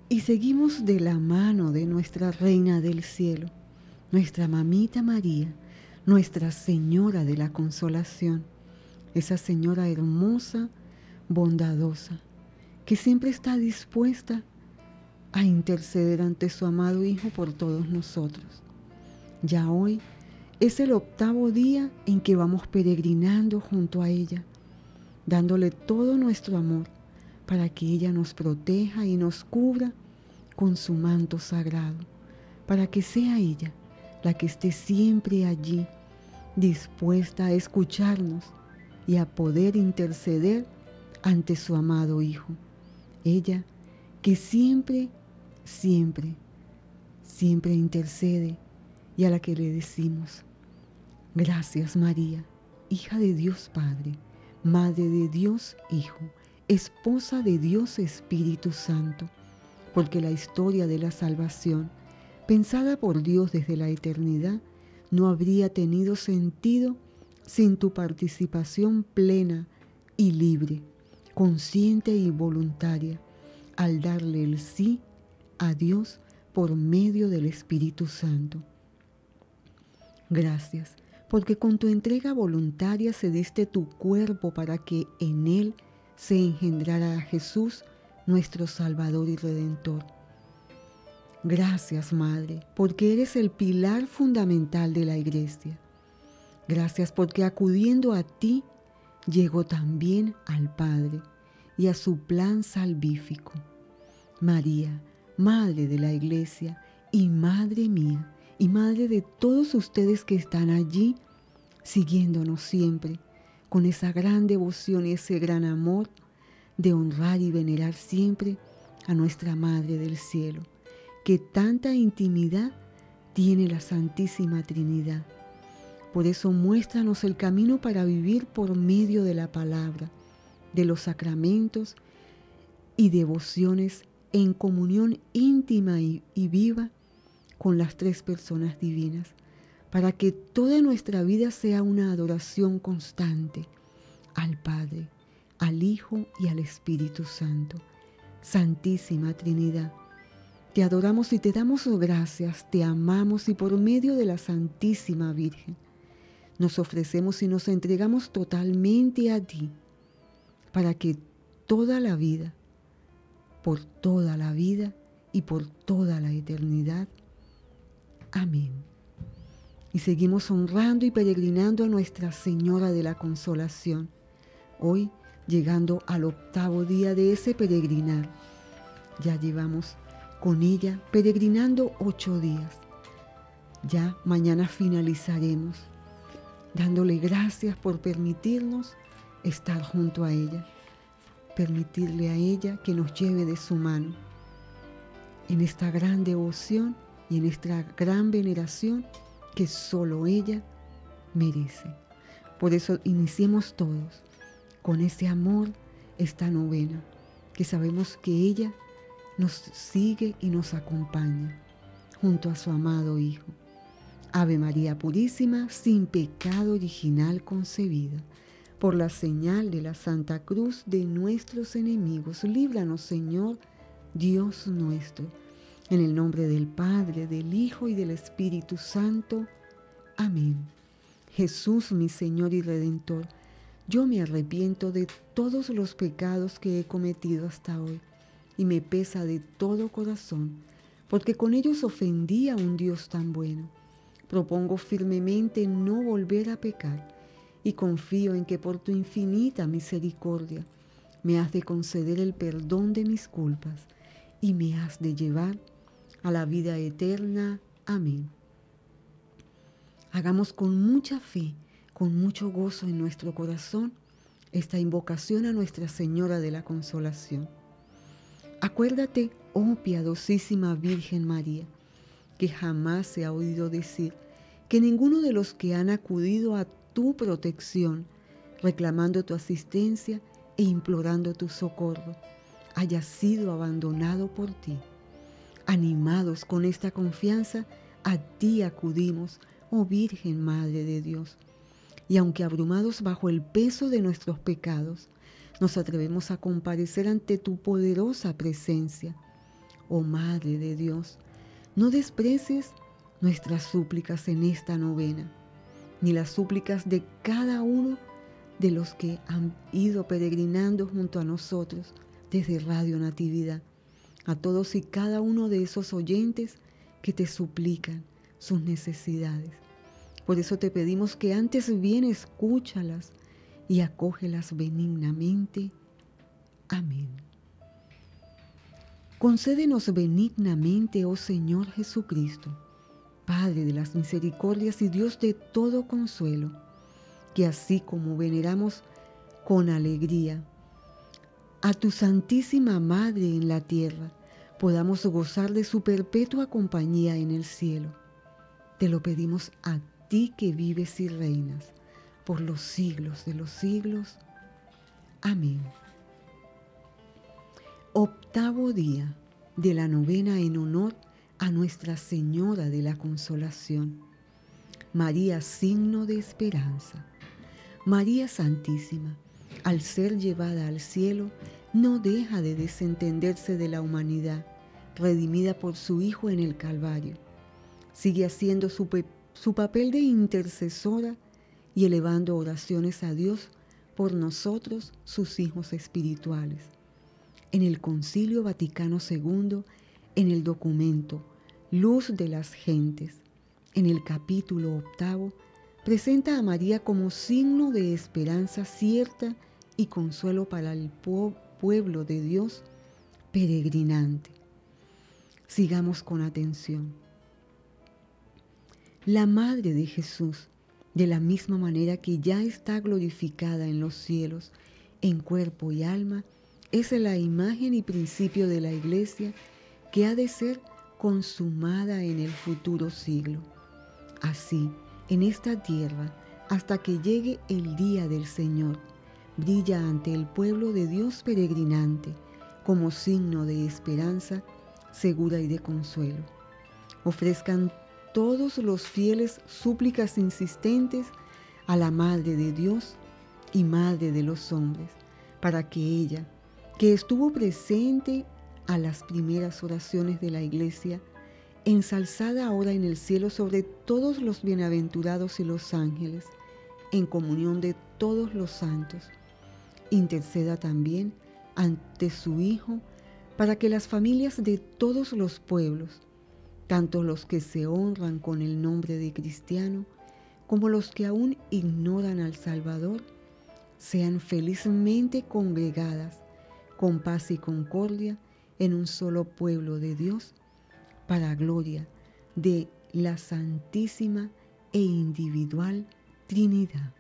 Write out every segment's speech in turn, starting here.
Y seguimos de la mano de nuestra Reina del Cielo, nuestra Mamita María, Nuestra Señora de la Consolación, esa Señora hermosa, bondadosa, que siempre está dispuesta a interceder ante su amado Hijo por todos nosotros. Ya hoy es el 8º día en que vamos peregrinando junto a ella, dándole todo nuestro amor para que ella nos proteja y nos cubra con su manto sagrado, para que sea ella la que esté siempre allí, dispuesta a escucharnos y a poder interceder ante su amado Hijo. Ella que siempre, siempre, siempre intercede y a la que le decimos: gracias María, hija de Dios Padre, Madre de Dios Hijo, esposa de Dios Espíritu Santo, porque la historia de la salvación, pensada por Dios desde la eternidad, no habría tenido sentido sin tu participación plena y libre, consciente y voluntaria, al darle el sí a Dios por medio del Espíritu Santo. Gracias, porque con tu entrega voluntaria cediste tu cuerpo para que en él se engendrara a Jesús, nuestro Salvador y Redentor. Gracias, Madre, porque eres el pilar fundamental de la Iglesia. Gracias porque acudiendo a ti, llegó también al Padre y a su plan salvífico. María, Madre de la Iglesia y Madre mía, y Madre de todos ustedes que están allí, siguiéndonos siempre, con esa gran devoción y ese gran amor de honrar y venerar siempre a nuestra Madre del Cielo, que tanta intimidad tiene la Santísima Trinidad. Por eso muéstranos el camino para vivir por medio de la palabra, de los sacramentos y devociones en comunión íntima y viva con las tres personas divinas, para que toda nuestra vida sea una adoración constante al Padre, al Hijo y al Espíritu Santo. Santísima Trinidad, te adoramos y te damos gracias, te amamos y por medio de la Santísima Virgen nos ofrecemos y nos entregamos totalmente a ti, para que toda la vida, por toda la vida y por toda la eternidad. Amén. Y seguimos honrando y peregrinando a Nuestra Señora de la Consolación, hoy llegando al 8º día de ese peregrinar. Ya llevamos con ella peregrinando 8 días. Ya mañana finalizaremos, dándole gracias por permitirnos estar junto a ella, permitirle a ella que nos lleve de su mano en esta gran devoción y en esta gran veneración que solo ella merece. Por eso iniciemos todos con ese amor esta novena, que sabemos que ella nos sigue y nos acompaña junto a su amado Hijo. Ave María Purísima, sin pecado original concebida, por la señal de la Santa Cruz de nuestros enemigos, líbranos, Señor, Dios nuestro. En el nombre del Padre, del Hijo y del Espíritu Santo. Amén. Jesús, mi Señor y Redentor, yo me arrepiento de todos los pecados que he cometido hasta hoy y me pesa de todo corazón, porque con ellos ofendí a un Dios tan bueno. Propongo firmemente no volver a pecar y confío en que por tu infinita misericordia me has de conceder el perdón de mis culpas y me has de llevar a la vida eterna. Amén. Hagamos con mucha fe, con mucho gozo en nuestro corazón, esta invocación a Nuestra Señora de la Consolación. Acuérdate, oh piadosísima Virgen María, que jamás se ha oído decir que ninguno de los que han acudido a tu protección, reclamando tu asistencia e implorando tu socorro, haya sido abandonado por ti. Animados con esta confianza, a ti acudimos, oh Virgen Madre de Dios. Y aunque abrumados bajo el peso de nuestros pecados, nos atrevemos a comparecer ante tu poderosa presencia. oh Madre de Dios, no desprecies nuestras súplicas en esta novena, ni las súplicas de cada uno de los que han ido peregrinando junto a nosotros desde Radio Natividad, a todos y cada uno de esos oyentes que te suplican sus necesidades. Por eso te pedimos que antes bien escúchalas y acógelas benignamente. Amén. Concédenos benignamente, oh Señor Jesucristo, Padre de las misericordias y Dios de todo consuelo, que así como veneramos con alegría a tu Santísima Madre en la tierra, podamos gozar de su perpetua compañía en el cielo. Te lo pedimos a ti que vives y reinas por los siglos de los siglos. Amén. Octavo día de la novena en honor a Nuestra Señora de la Consolación. María, signo de esperanza. María Santísima, al ser llevada al cielo, no deja de desentenderse de la humanidad, redimida por su Hijo en el Calvario. Sigue haciendo su papel de intercesora y elevando oraciones a Dios por nosotros, sus hijos espirituales. En el Concilio Vaticano II, en el documento Luz de las Gentes, en el capítulo 8, presenta a María como signo de esperanza cierta y consuelo para el pueblo de Dios peregrinante. Sigamos con atención. La Madre de Jesús, de la misma manera que ya está glorificada en los cielos, en cuerpo y alma, es la imagen y principio de la Iglesia que ha de ser consumada en el futuro siglo. Así, en esta tierra, hasta que llegue el día del Señor, brilla ante el pueblo de Dios peregrinante como signo de esperanza segura y de consuelo. Ofrezcan todos los fieles súplicas insistentes a la Madre de Dios y Madre de los hombres, para que ella, que estuvo presente a las primeras oraciones de la Iglesia, ensalzada ahora en el cielo sobre todos los bienaventurados y los ángeles, en comunión de todos los santos, interceda también ante su Hijo para que las familias de todos los pueblos, tanto los que se honran con el nombre de cristiano como los que aún ignoran al Salvador, sean felizmente congregadas con paz y concordia en un solo pueblo de Dios, para gloria de la Santísima e individual Trinidad.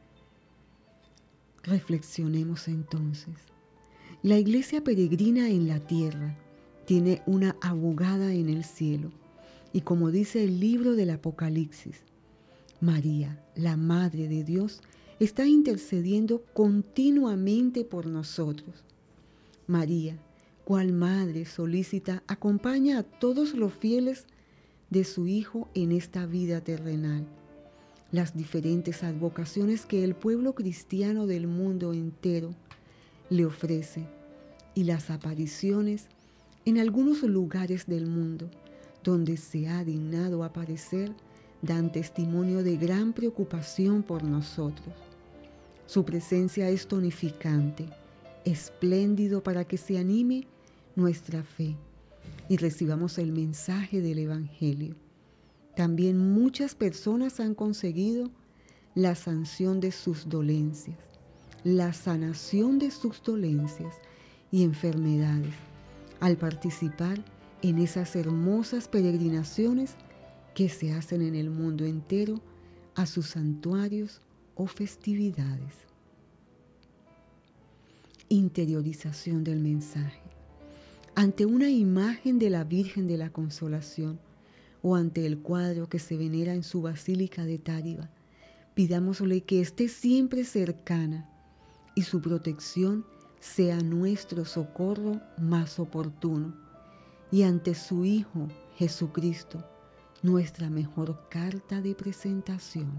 Reflexionemos entonces. La Iglesia peregrina en la tierra tiene una abogada en el cielo, y como dice el libro del Apocalipsis, María, la Madre de Dios, está intercediendo continuamente por nosotros. María, cual madre solícita, acompaña a todos los fieles de su Hijo en esta vida terrenal. Las diferentes advocaciones que el pueblo cristiano del mundo entero le ofrece y las apariciones en algunos lugares del mundo donde se ha dignado aparecer dan testimonio de gran preocupación por nosotros. Su presencia es tonificante, espléndido para que se anime nuestra fe y recibamos el mensaje del Evangelio. También muchas personas han conseguido la sanción de sus dolencias, la sanación de sus dolencias y enfermedades al participar en esas hermosas peregrinaciones que se hacen en el mundo entero a sus santuarios o festividades. Interiorización del mensaje. Ante una imagen de la Virgen de la Consolación o ante el cuadro que se venera en su Basílica de Táriba, pidámosle que esté siempre cercana y su protección sea nuestro socorro más oportuno, y ante su Hijo Jesucristo, nuestra mejor carta de presentación.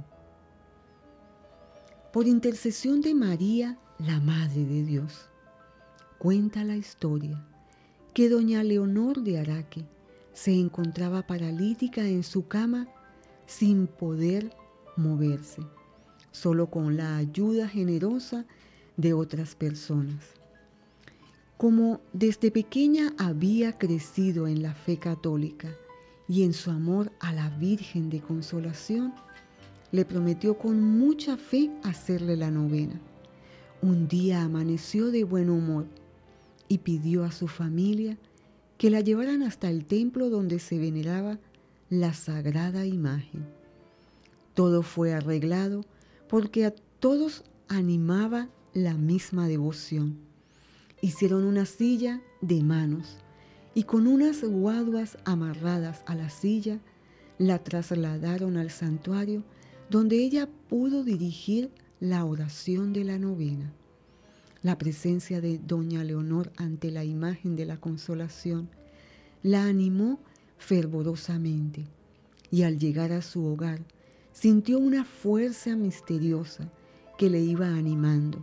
Por intercesión de María, la Madre de Dios, cuenta la historia que doña Leonor de Araque se encontraba paralítica en su cama sin poder moverse, solo con la ayuda generosa de otras personas. Como desde pequeña había crecido en la fe católica y en su amor a la Virgen de Consolación, le prometió con mucha fe hacerle la novena. Un día amaneció de buen humor y pidió a su familia que la llevaran hasta el templo donde se veneraba la sagrada imagen. Todo fue arreglado porque a todos animaba la misma devoción. Hicieron una silla de manos y con unas guaduas amarradas a la silla la trasladaron al santuario donde ella pudo dirigir la oración de la novena. La presencia de doña Leonor ante la imagen de la Consolación la animó fervorosamente y al llegar a su hogar sintió una fuerza misteriosa que le iba animando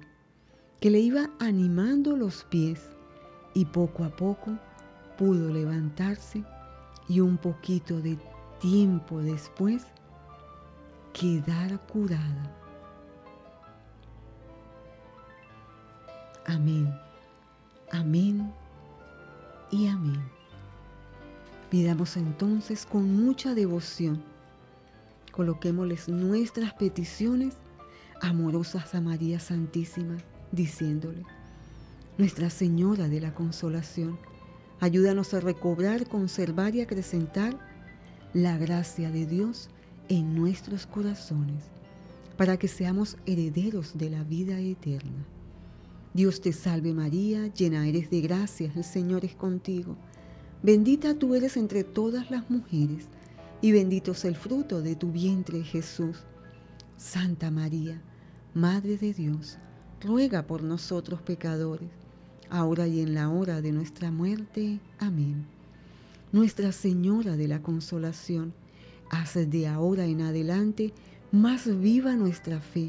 los pies y poco a poco pudo levantarse y un poquito de tiempo después quedar curada. Amén, amén y amén. Pidamos entonces con mucha devoción, coloquémosles nuestras peticiones amorosas a María Santísima, diciéndole: Nuestra Señora de la Consolación, ayúdanos a recobrar, conservar y acrecentar la gracia de Dios en nuestros corazones, para que seamos herederos de la vida eterna. Dios te salve María, llena eres de gracia, el Señor es contigo. Bendita tú eres entre todas las mujeres, y bendito es el fruto de tu vientre, Jesús. Santa María, Madre de Dios, ruega por nosotros pecadores, ahora y en la hora de nuestra muerte. Amén. Nuestra Señora de la Consolación, haz de ahora en adelante más viva nuestra fe,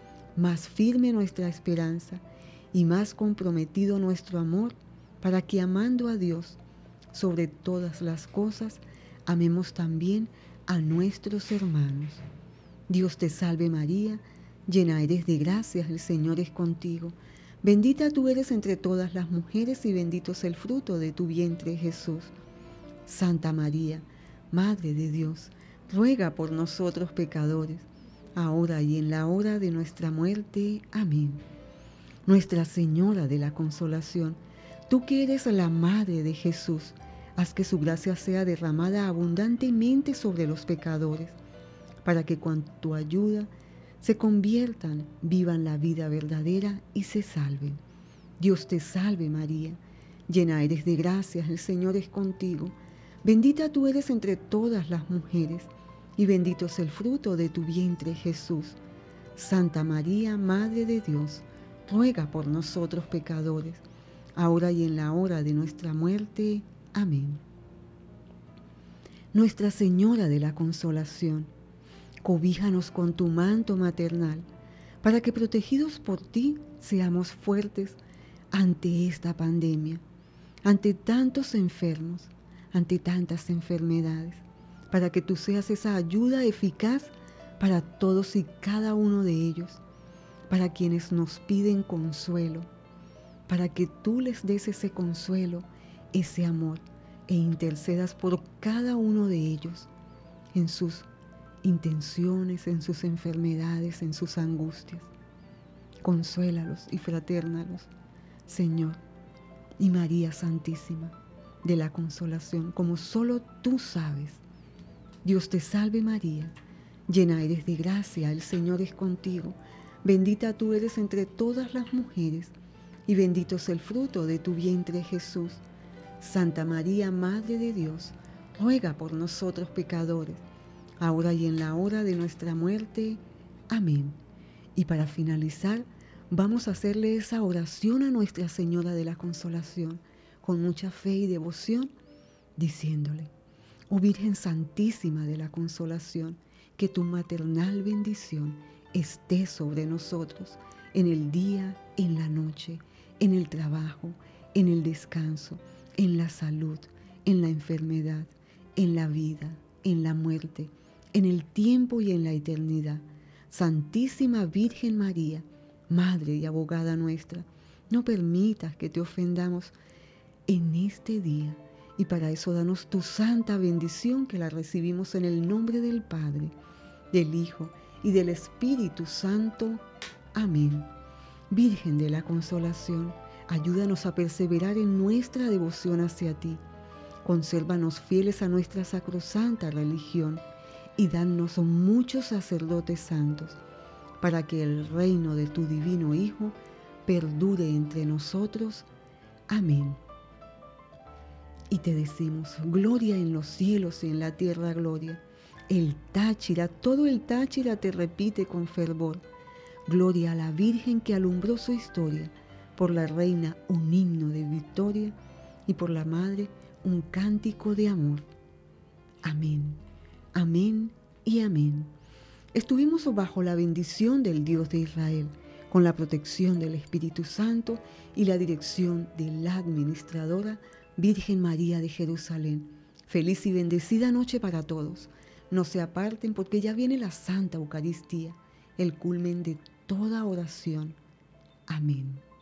más firme nuestra esperanza y más comprometido nuestro amor, para que amando a Dios sobre todas las cosas, amemos también a nuestros hermanos. Dios te salve María, llena eres de gracia, el Señor es contigo. Bendita tú eres entre todas las mujeres y bendito es el fruto de tu vientre, Jesús. Santa María, Madre de Dios, ruega por nosotros pecadores, ahora y en la hora de nuestra muerte. Amén. Nuestra Señora de la Consolación, tú que eres la Madre de Jesús, haz que su gracia sea derramada abundantemente sobre los pecadores, para que con tu ayuda se conviertan, vivan la vida verdadera y se salven. Dios te salve María, llena eres de gracia, el Señor es contigo. Bendita tú eres entre todas las mujeres, y bendito es el fruto de tu vientre, Jesús. Santa María, Madre de Dios, ruega por nosotros pecadores, ahora y en la hora de nuestra muerte. Amén. Nuestra Señora de la Consolación, cobíjanos con tu manto maternal, para que protegidos por ti seamos fuertes ante esta pandemia, ante tantos enfermos, ante tantas enfermedades, para que tú seas esa ayuda eficaz para todos y cada uno de ellos, para quienes nos piden consuelo, para que tú les des ese consuelo, ese amor, e intercedas por cada uno de ellos en sus intenciones, en sus enfermedades, en sus angustias. Consuélalos y fraternalos, Señor, y María Santísima de la Consolación, como solo tú sabes. Dios te salve María, llena eres de gracia, el Señor es contigo. Bendita tú eres entre todas las mujeres, y bendito es el fruto de tu vientre, Jesús. Santa María, Madre de Dios, ruega por nosotros pecadores, ahora y en la hora de nuestra muerte. Amén. Y para finalizar, vamos a hacerle esa oración a Nuestra Señora de la Consolación, con mucha fe y devoción, diciéndole: Oh Virgen Santísima de la Consolación, que tu maternal bendición esté sobre nosotros, en el día, en la noche, en el trabajo, en el descanso, en la salud, en la enfermedad, en la vida, en la muerte, en el tiempo y en la eternidad. Santísima Virgen María, Madre y Abogada nuestra, no permitas que te ofendamos en este día, y para eso danos tu santa bendición, que la recibimos en el nombre del Padre, del Hijo y del Espíritu Santo. Amén. Virgen de la Consolación, ayúdanos a perseverar en nuestra devoción hacia ti. Consérvanos fieles a nuestra sacrosanta religión y danos muchos sacerdotes santos, para que el reino de tu divino Hijo perdure entre nosotros. Amén. Y te decimos, gloria en los cielos y en la tierra gloria. El Táchira, todo el Táchira te repite con fervor. Gloria a la Virgen que alumbró su historia, por la Reina un himno de victoria y por la Madre un cántico de amor. Amén, amén y amén. Estuvimos bajo la bendición del Dios de Israel, con la protección del Espíritu Santo y la dirección de la administradora Virgen María de Jerusalén. Feliz y bendecida noche para todos. No se aparten, porque ya viene la Santa Eucaristía, el culmen de toda oración. Amén.